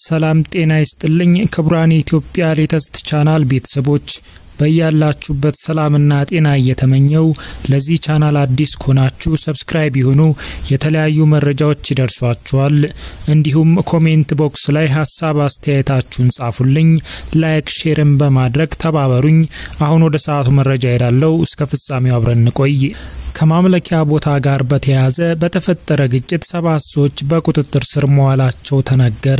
ሰላም ጤና ይስጥልኝ ክቡራን ኢትዮጵያ ሌተስት ቻናል ቤተሰቦች በያላችሁበት ሰላምና ጤና እየተመኘው ለዚህ ቻናል አዲስ ኮናችሁ ሰብስክራይብ ይሁኑ የተለያዩ መረጃዎች ይደርሷችኋል እንዲሁም ኮሜንት ቦክስ ላይ ሐሳብ አስተያየታችሁን ጻፉልኝ ላይክ ሼርም በማድረግ ተባበሩኝ አሁን ወደ ሰዓቱ መረጃ ይላለው እስከ ፍጻሜው አብረን እንቆይ ከማምለኪያ ቦታ ጋር በተያያዘ በተፈጠረ ግጭት 7 ሰዎች በቁጥጥር ስር መዋላቸው ተነገረ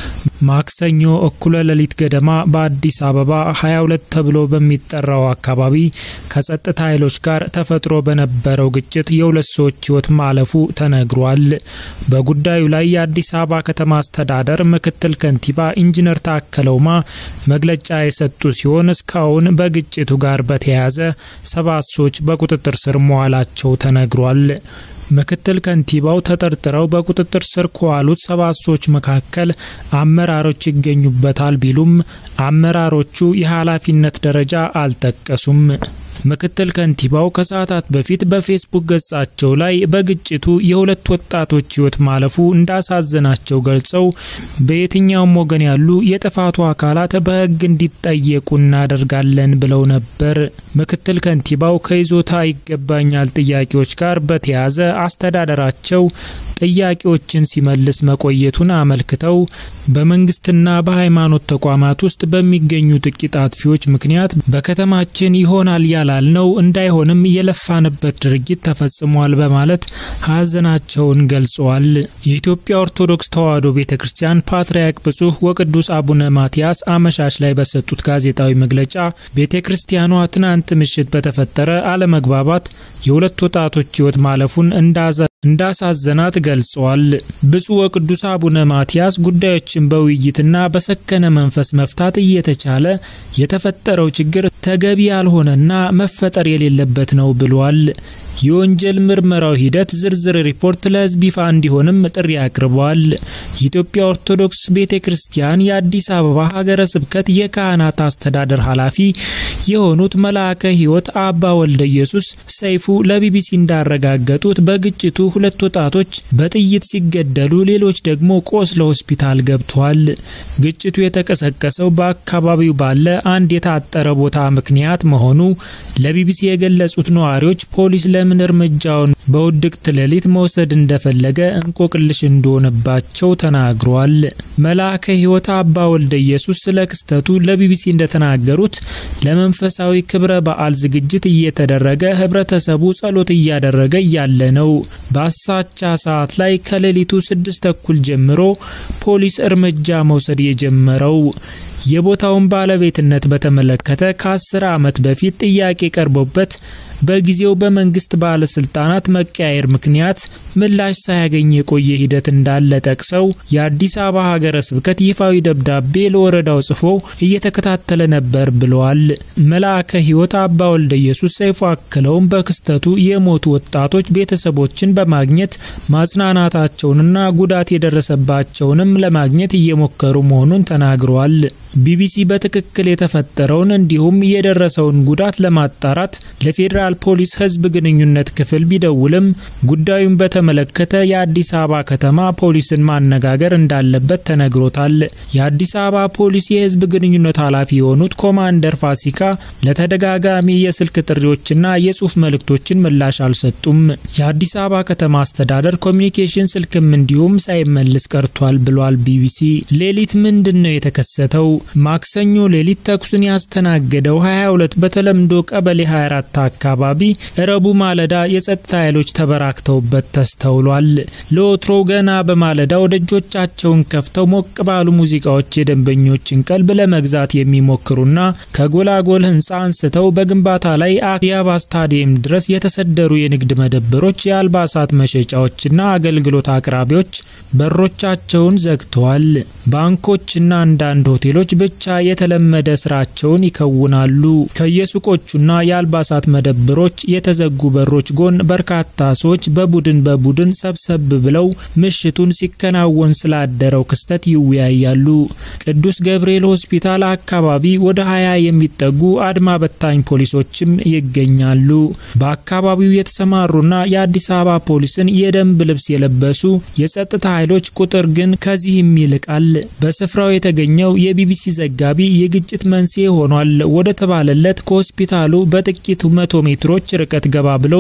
ማክሰኞ እኩለ ሌሊት ገደማ በአዲስ አበባ 22 ተብሎ በሚጠራው አካባቢ ከጸጥታ ኃይሎች ጋር ተፈጥሮ በነበረው ግጭት የሁለት ሰዎች ሕይወት ማለፉ ተነግሯል በጉዳዩ ላይ የአዲስ አበባ ከተማ አስተዳደር ምክትል ከንቲባ ኢንጂነር ታከለውማ መግለጫ የሰጡ ሲሆን እስካሁን በግጭቱ ጋር በተያያዘ 7 ሰዎች በቁጥጥር ስር መዋላቸው ተነግሯል ምክትል ከንቲባው ተጠርጥረው በቁጥጥር ስር ከዋሉት 7 ሰዎች መካከል አመራሮች ይገኙበታል ቢሉም አመራሮቹ የኃላፊነት ደረጃ አልጠቀሱም ምክትል ከንቲባው ከሰዓታት በፊት በፌስቡክ ገጻቸው ላይ በግጭቱ የሁለት ወጣቶች ሕይወት ማለፉ እንዳሳዘናቸው ገልጸው በየትኛውም ወገን ያሉ የጥፋቱ አካላት በሕግ እንዲጠየቁ እናደርጋለን ብለው ነበር ምክትል ከንቲባው ከይዞታ ይገባኛል ጥያቄዎች ጋር በተያያዘ አስተዳደራቸው ጥያቄዎችን ሲመልስ መቆየቱን አመልክተው በመንግስትና በሃይማኖት ተቋማት ውስጥ በሚገኙ ጥቂት አጥፊዎች ምክንያት በከተማችን ይሆናል ያላልነው እንዳይሆንም የለፋንበት ድርጊት ተፈጽሟል በማለት ሐዘናቸውን ገልጸዋል የኢትዮጵያ ኦርቶዶክስ ተዋሕዶ ቤተክርስቲያን ፓትርያርክ ብፁዕ ወቅዱስ አቡነ ማቲያስ አመሻሽ ላይ በሰጡት ጋዜጣዊ መግለጫ ቤተክርስቲያኗ ትናንት ምሽት በተፈጠረ አለመግባባት የሁለት ወጣቶች ሕይወት ማለፉን እንዳሳዘናት ገልጸዋል ብፁዕ ወቅዱስ አቡነ ማቲያስ ጉዳዮችን በውይይትና በሰከነ መንፈስ መፍታት እየተቻለ የተፈጠረው ችግር ተገቢ ያልሆነና መፈጠር የሌለበት ነው ብለዋል የወንጀል ምርመራው ሂደት ዝርዝር ሪፖርት ለሕዝብ ይፋ እንዲሆንም ጥሪ አቅርበዋል የኢትዮጵያ ኦርቶዶክስ ቤተክርስቲያን የአዲስ አበባ ሀገረ ስብከት የካህናት አስተዳደር ኃላፊ የሆኑት መልአከ ሕይወት አባ ወልደ ኢየሱስ ሰይፉ ለቢቢሲ እንዳረጋገጡት በግጭቱ ሁለት ወጣቶች በጥይት ሲገደሉ ሌሎች ደግሞ ቆስለው ሆስፒታል ገብተዋል ግጭቱ የተቀሰቀሰው በአካባቢው ባለ አንድ የታጠረ ቦታ ምክንያት መሆኑ ለቢቢሲ የገለጹት ነዋሪዎች ፖሊስ ለምን እርምጃውን በውድቅት ሌሊት መውሰድ እንደፈለገ እንቆቅልሽ እንደሆነባቸው ተናግረዋል መልአከ ሕይወት አባ ወልደ ኢየሱስ ስለክስተቱ ለቢቢሲ እንደተናገሩት ለመንፈሳዊ ክብረ በዓል ዝግጅት እየተደረገ ህብረተሰቡ ጸሎት እያደረገ ያለ ነው በአሳቻ ሰዓት ላይ ከሌሊቱ 6:30 ጀምሮ ፖሊስ እርምጃ መውሰድ የጀመረው የቦታውን ባለቤትነት በተመለከተ ከ10 ዓመት በፊት ጥያቄ ቀርቦበት በጊዜው በመንግስት ባለስልጣናት መቀያየር ምክንያት ምላሽ ሳያገኝ የቆየ ሂደት እንዳለ ጠቅሰው የአዲስ አበባ ሀገረ ስብከት ይፋዊ ደብዳቤ ለወረዳው ጽፎ እየተከታተለ ነበር ብለዋል መልአከ ሕይወት አባ ወልደ ኢየሱስ ሰይፉ አክለውም በክስተቱ የሞቱ ወጣቶች ቤተሰቦችን በማግኘት ማጽናናታቸውንና ጉዳት የደረሰባቸውንም ለማግኘት እየሞከሩ መሆኑን ተናግረዋል ቢቢሲ በትክክል የተፈጠረውን እንዲሁም የደረሰውን ጉዳት ለማጣራት ለፌደራል ፖሊስ ህዝብ ግንኙነት ክፍል ቢደውልም ጉዳዩን በተመለከተ የአዲስ አበባ ከተማ ፖሊስን ማነጋገር እንዳለበት ተነግሮታል የአዲስ አበባ ፖሊስ የህዝብ ግንኙነት ኃላፊ የሆኑት ኮማንደር ፋሲካ ለተደጋጋሚ የስልክ ጥሪዎችና የጽሑፍ መልእክቶችን ምላሽ አልሰጡም የአዲስ አበባ ከተማ አስተዳደር ኮሚኒኬሽን ስልክም እንዲሁም ሳይመልስ ቀርቷል ብሏል ቢቢሲ ሌሊት ምንድነው የተከሰተው ማክሰኞ ሌሊት ተኩስን ያስተናገደው 22 በተለምዶ ቀበሌ 24 አካባቢ ረቡ ማለዳ የጸጥታ ኃይሎች ተበራክተውበት ተስተውሏል ለወትሮ ገና በማለዳው ደጆቻቸውን ከፍተው ሞቅ ባሉ ሙዚቃዎች የደንበኞችን ቀልብ ለመግዛት የሚሞክሩና ከጎላጎል ህንጻ አንስተው በግንባታ ላይ አክያባ ስታዲየም ድረስ የተሰደሩ የንግድ መደብሮች የአልባሳት መሸጫዎችና አገልግሎት አቅራቢዎች በሮቻቸውን ዘግተዋል ባንኮችና አንዳንድ ሆቴሎች ኃይሎች ብቻ የተለመደ ስራቸውን ይከውናሉ። ከየሱቆቹና የአልባሳት መደብሮች የተዘጉ በሮች ጎን በርካታ ሰዎች በቡድን ሰብሰብ ብለው ምሽቱን ሲከናወን ስላደረው ክስተት ይወያያሉ። ቅዱስ ገብርኤል ሆስፒታል አካባቢ ወደ 20 የሚጠጉ አድማ በታኝ ፖሊሶችም ይገኛሉ። በአካባቢው የተሰማሩና የአዲስ አበባ ፖሊስን የደንብ ልብስ የለበሱ የጸጥታ ኃይሎች ቁጥር ግን ከዚህም ይልቃል። በስፍራው የተገኘው የቢቢሲ ዘጋቢ የግጭት መንስኤ ሆኗል ወደ ተባለለት ከሆስፒታሉ በጥቂት 100 ሜትሮች ርቀት ገባ ብለው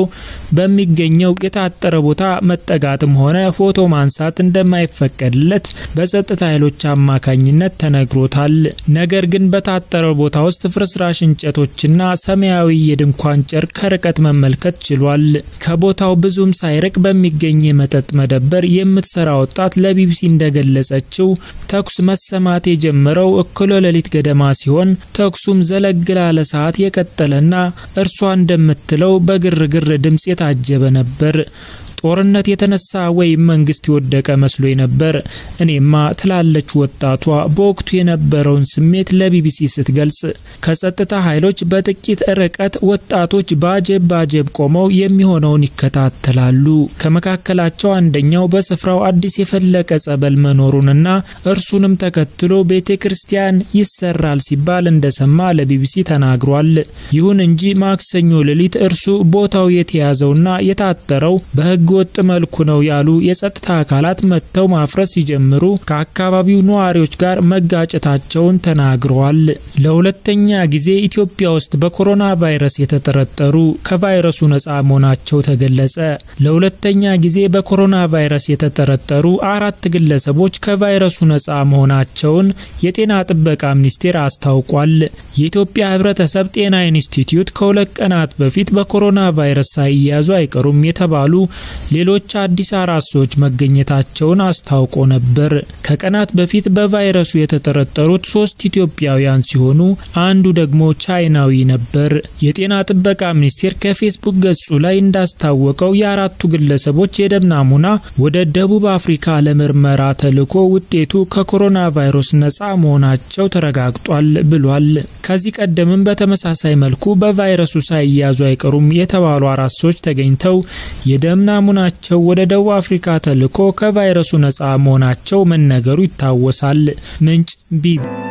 በሚገኘው የታጠረ ቦታ መጠጋትም ሆነ ፎቶ ማንሳት እንደማይፈቀድለት በጸጥታ ኃይሎች አማካኝነት ተነግሮታል። ነገር ግን በታጠረው ቦታ ውስጥ ፍርስራሽ እንጨቶችና ሰማያዊ የድንኳን ጨርቅ ከርቀት መመልከት ችሏል። ከቦታው ብዙም ሳይርቅ በሚገኝ የመጠጥ መደብር የምትሰራ ወጣት ለቢቢሲ እንደገለጸችው ተኩስ መሰማት የጀመረው እኩለ ሌሊት ገደማ ሲሆን ተኩሱም ዘለግ ላለ ሰዓት የቀጠለና እርሷ እንደምትለው በግርግር ድምጽ የታጀበ ነበር። ጦርነት የተነሳ ወይ መንግስት ይወደቀ መስሎኝ ነበር እኔማ ትላለች ወጣቷ በወቅቱ የነበረውን ስሜት ለቢቢሲ ስትገልጽ። ከጸጥታ ኃይሎች በጥቂት ርቀት ወጣቶች ባጀብ ቆመው የሚሆነውን ይከታተላሉ። ከመካከላቸው አንደኛው በስፍራው አዲስ የፈለቀ ጸበል መኖሩንና እርሱንም ተከትሎ ቤተክርስቲያን ይሰራል ሲባል እንደሰማ ለቢቢሲ ተናግሯል። ይሁን እንጂ ማክሰኞ ሌሊት እርሱ ቦታው የተያዘውና የታጠረው በህግ ወጥ መልኩ ነው ያሉ የጸጥታ አካላት መተው ማፍረስ ሲጀምሩ ከአካባቢው ነዋሪዎች ጋር መጋጨታቸውን ተናግረዋል። ለሁለተኛ ጊዜ ኢትዮጵያ ውስጥ በኮሮና ቫይረስ የተጠረጠሩ ከቫይረሱ ነፃ መሆናቸው ተገለጸ። ለሁለተኛ ጊዜ በኮሮና ቫይረስ የተጠረጠሩ 4 ግለሰቦች ከቫይረሱ ነፃ መሆናቸውን የጤና ጥበቃ ሚኒስቴር አስታውቋል። የኢትዮጵያ ህብረተሰብ ጤና ኢንስቲትዩት ከሁለት ቀናት በፊት በኮሮና ቫይረስ ሳይያዙ አይቀሩም የተባሉ ሌሎች አዲስ 4 ሰዎች መገኘታቸውን አስታውቆ ነበር። ከቀናት በፊት በቫይረሱ የተጠረጠሩት 3 ኢትዮጵያውያን ሲሆኑ አንዱ ደግሞ ቻይናዊ ነበር። የጤና ጥበቃ ሚኒስቴር ከፌስቡክ ገጹ ላይ እንዳስታወቀው የ4ቱ ግለሰቦች የደም ናሙና ወደ ደቡብ አፍሪካ ለምርመራ ተልኮ ውጤቱ ከኮሮና ቫይረስ ነፃ መሆናቸው ተረጋግጧል ብሏል። ከዚህ ቀደምም በተመሳሳይ መልኩ በቫይረሱ ሳይያዙ አይቀሩም የተባሉ 4 ሰዎች ተገኝተው የደም ናሙናቸው ወደ ደቡብ አፍሪካ ተልኮ ከቫይረሱ ነፃ መሆናቸው መነገሩ ይታወሳል። ምንጭ ቢቢ